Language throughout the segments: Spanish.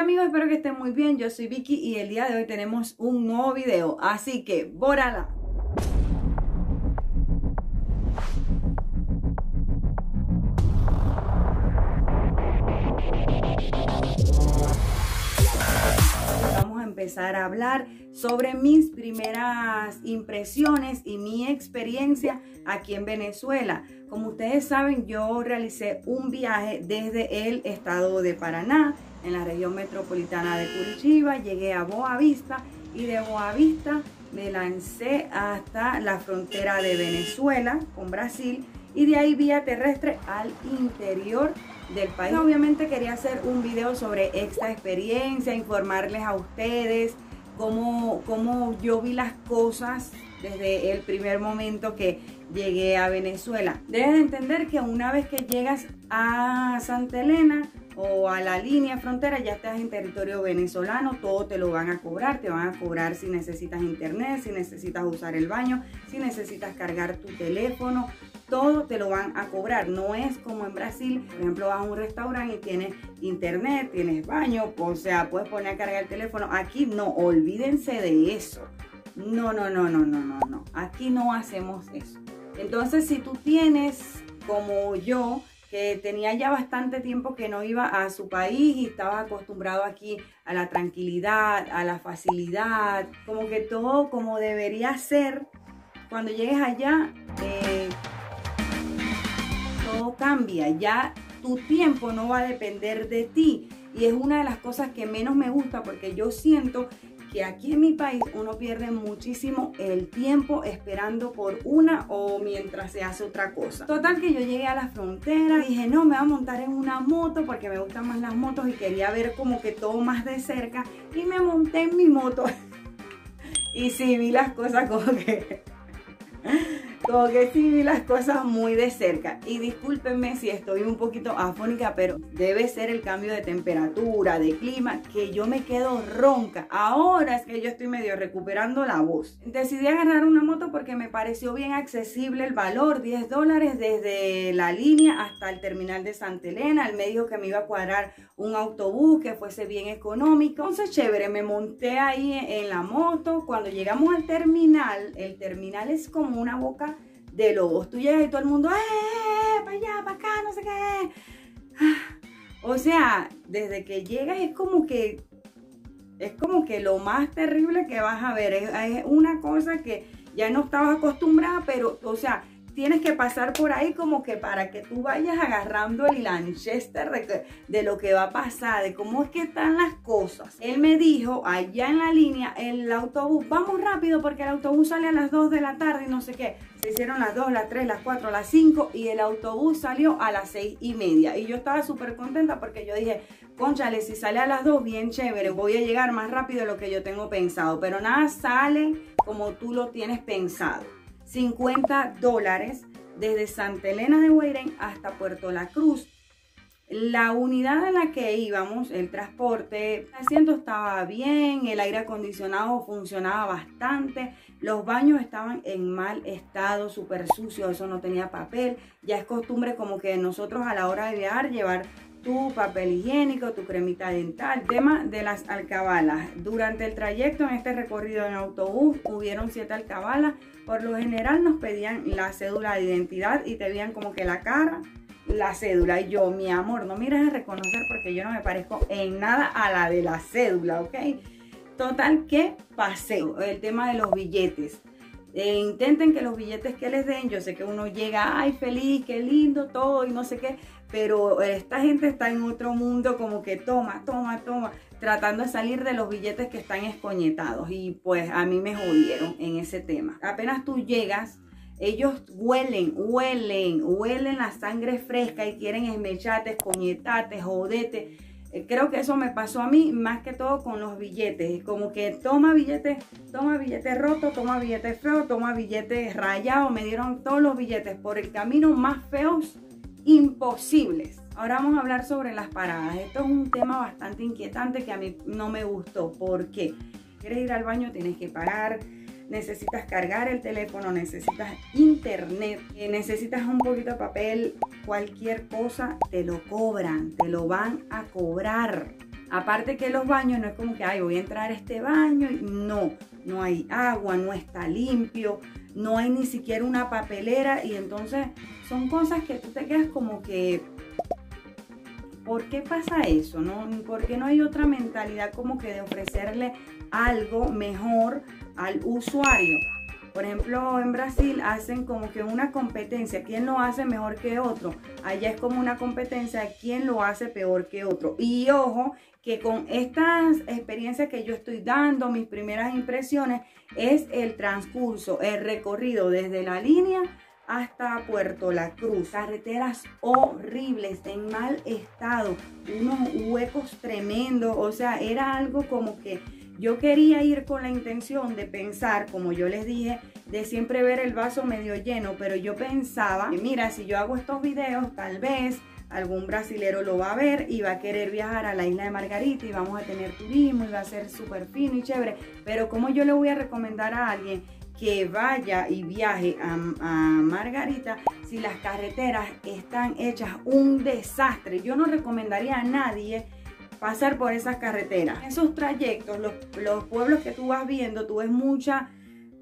está, amigos? Espero que estén muy bien. Yo soy Vicky y el día de hoy tenemos un nuevo video, así que ¡bórala! Vamos a empezar a hablar sobre mis primeras impresiones y mi experiencia aquí en Venezuela. Como ustedes saben, yo realicé un viaje desde el estado de Paraná, en la región metropolitana de Curitiba. Llegué a Boa Vista y de Boa Vista me lancé hasta la frontera de Venezuela con Brasil y de ahí vía terrestre al interior del país. Obviamente quería hacer un video sobre esta experiencia, informarles a ustedes cómo yo vi las cosas desde el primer momento que llegué a Venezuela. Debes de entender que una vez que llegas a Santa Elena o a la línea frontera, ya estás en territorio venezolano, todo te lo van a cobrar. Te van a cobrar si necesitas internet, si necesitas usar el baño, si necesitas cargar tu teléfono, todo te lo van a cobrar. No es como en Brasil, por ejemplo, vas a un restaurante y tienes internet, tienes baño, o sea, puedes poner a cargar el teléfono. Aquí no, olvídense de eso. No. Aquí no hacemos eso. Entonces, si tú tienes, como yo, que tenía ya bastante tiempo que no iba a su país y estabas acostumbrado aquí a la tranquilidad, a la facilidad, como que todo como debería ser, cuando llegues allá, todo cambia. Ya tu tiempo no va a depender de ti. Y es una de las cosas que menos me gusta, porque yo siento que aquí en mi país uno pierde muchísimo el tiempo esperando por una o mientras se hace otra cosa. Total, que yo llegué a la frontera y dije, no, me voy a montar en una moto porque me gustan más las motos y quería ver como que todo más de cerca, y me monté en mi moto y sí vi las cosas como que sí vi las cosas muy de cerca. Y discúlpenme si estoy un poquito afónica, pero debe ser el cambio de temperatura, de clima, que yo me quedo ronca. Ahora es que yo estoy medio recuperando la voz. Decidí agarrar una moto porque me pareció bien accesible el valor, $10 desde la línea hasta el terminal de Santa Elena. Él me dijo que me iba a cuadrar un autobús que fuese bien económico. Entonces, chévere, me monté ahí en la moto. Cuando llegamos al terminal, el terminal es como una boca de lobos. Tú llegas y todo el mundo, para allá, para acá, no sé qué. O sea, desde que llegas es como que lo más terrible que vas a ver. Es una cosa que ya no estabas acostumbrada, pero, o sea, tienes que pasar por ahí como que para que tú vayas agarrando el Lanchester de lo que va a pasar, de cómo es que están las cosas. Él me dijo allá en la línea, el autobús, vamos rápido porque el autobús sale a las 2 de la tarde y no sé qué. Se hicieron las 2, las 3, las 4, las 5 y el autobús salió a las 6:30. Y yo estaba súper contenta porque yo dije, cónchale, si sale a las 2, bien chévere, voy a llegar más rápido de lo que yo tengo pensado. Pero nada sale como tú lo tienes pensado. $50 desde Santa Elena de Guairén hasta Puerto La Cruz. La unidad en la que íbamos, el transporte, el asiento estaba bien, el aire acondicionado funcionaba bastante, los baños estaban en mal estado, súper sucios, eso no tenía papel. Ya es costumbre como que nosotros a la hora de viajar llevar tu papel higiénico, tu cremita dental. Tema de las alcabalas. Durante el trayecto en este recorrido en autobús hubieron 7 alcabalas. Por lo general nos pedían la cédula de identidad y te veían como que la cara, la cédula. Y yo, mi amor, no mires a reconocer porque yo no me parezco en nada a la de la cédula, ¿ok? Total que pasé. El tema de los billetes. Intenten que los billetes que les den, yo sé que uno llega, ay, feliz, qué lindo todo y no sé qué, pero esta gente está en otro mundo como que toma, tratando de salir de los billetes que están escoñetados, y pues a mí me jodieron en ese tema. Apenas tú llegas, ellos huelen la sangre fresca y quieren esmecharte, escoñetarte, jodete. Creo que eso me pasó a mí más que todo con los billetes, como que toma billetes rotos, toma billetes feos, toma billetes rayados. Me dieron todos los billetes por el camino más feos imposibles. Ahora vamos a hablar sobre las paradas. Esto es un tema bastante inquietante que a mí no me gustó. ¿Por qué? Quieres ir al baño, tienes que pagar. Necesitas cargar el teléfono, necesitas internet, necesitas un poquito de papel, cualquier cosa te lo cobran, te lo van a cobrar. Aparte que los baños no es como que, ay, voy a entrar a este baño. No hay agua, no está limpio, no hay ni siquiera una papelera. Y entonces son cosas que tú te quedas como que, ¿por qué pasa eso? ¿No? ¿Por qué no hay otra mentalidad como que de ofrecerle algo mejor al usuario? Por ejemplo, en Brasil hacen como que una competencia, ¿quién lo hace mejor que otro? Allá es como una competencia, ¿quién lo hace peor que otro? Y ojo, que con estas experiencias que yo estoy dando, mis primeras impresiones, es el transcurso, el recorrido desde la línea hasta Puerto La Cruz. Carreteras horribles, en mal estado, unos huecos tremendos, o sea, era algo como que yo quería ir con la intención de pensar, como yo les dije, de siempre ver el vaso medio lleno, pero yo pensaba que mira, si yo hago estos videos, tal vez algún brasilero lo va a ver y va a querer viajar a la isla de Margarita y vamos a tener turismo y va a ser súper fino y chévere, pero ¿cómo yo le voy a recomendar a alguien que vaya y viaje a Margarita si las carreteras están hechas un desastre? Yo no recomendaría a nadie pasar por esas carreteras. Esos trayectos, los pueblos que tú vas viendo, tú ves mucha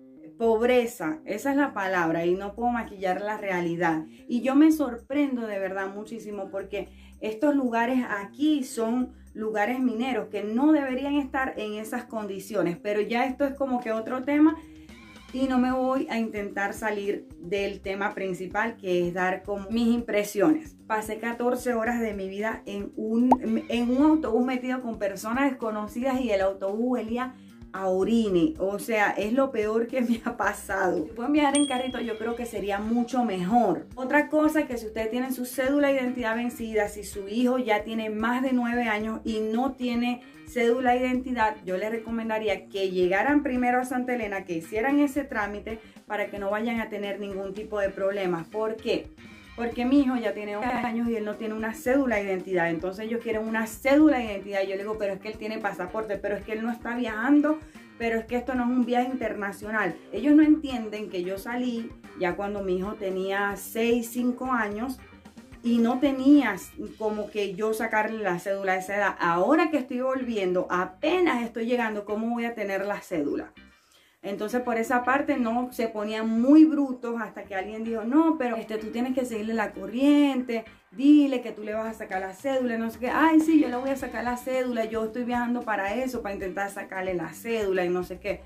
pobreza, esa es la palabra, y no puedo maquillar la realidad. Y yo me sorprendo de verdad muchísimo porque estos lugares aquí son lugares mineros que no deberían estar en esas condiciones, pero ya esto es como que otro tema y no me voy a intentar salir del tema principal, que es dar como mis impresiones. Pasé 14 horas de mi vida en un autobús metido con personas desconocidas y el autobús huelía a orine, o sea, es lo peor que me ha pasado. Si pueden viajar en carrito, yo creo que sería mucho mejor. Otra cosa es que si ustedes tienen su cédula de identidad vencida, si su hijo ya tiene más de 9 años y no tiene cédula de identidad, yo les recomendaría que llegaran primero a Santa Elena, que hicieran ese trámite para que no vayan a tener ningún tipo de problemas. ¿Por qué? Porque mi hijo ya tiene 11 años y él no tiene una cédula de identidad. Entonces ellos quieren una cédula de identidad. Y yo le digo, pero es que él tiene pasaporte, pero es que él no está viajando, pero es que esto no es un viaje internacional. Ellos no entienden que yo salí ya cuando mi hijo tenía 6, 5 años y no tenía como que yo sacarle la cédula de esa edad. Ahora que estoy volviendo, apenas estoy llegando, ¿cómo voy a tener la cédula? Entonces por esa parte no, se ponían muy brutos hasta que alguien dijo, no, pero tú tienes que seguirle la corriente, dile que tú le vas a sacar la cédula, no sé qué. Ay, sí, yo le voy a sacar la cédula, yo estoy viajando para eso, para intentar sacarle la cédula y no sé qué.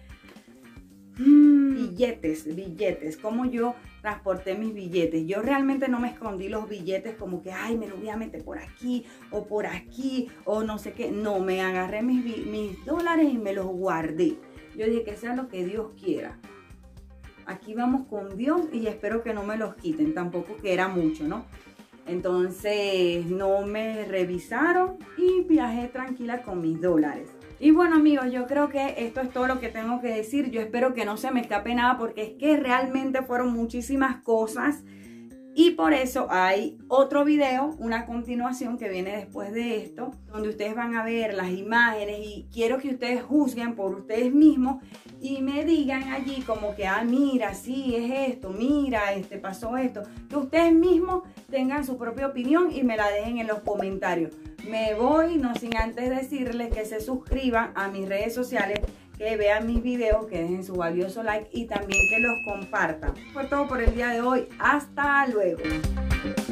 Billetes, como yo transporté mis billetes. Yo realmente no me escondí los billetes como que, ay, me los voy a meter por aquí o no sé qué. No, me agarré mis dólares y me los guardé. Yo dije que sea lo que Dios quiera. Aquí vamos con Dios y espero que no me los quiten. Tampoco que era mucho, ¿no? Entonces no me revisaron y viajé tranquila con mis dólares. Y bueno amigos, yo creo que esto es todo lo que tengo que decir. Yo espero que no se me escape nada porque es que realmente fueron muchísimas cosas. Y por eso hay otro video, una continuación que viene después de esto, donde ustedes van a ver las imágenes y quiero que ustedes juzguen por ustedes mismos y me digan allí como que, ah, mira, sí, es esto, mira, pasó esto. Que ustedes mismos tengan su propia opinión y me la dejen en los comentarios. Me voy, no sin antes decirles que se suscriban a mis redes sociales, que vean mis videos, que dejen su valioso like y también que los compartan. Fue todo por el día de hoy. Hasta luego.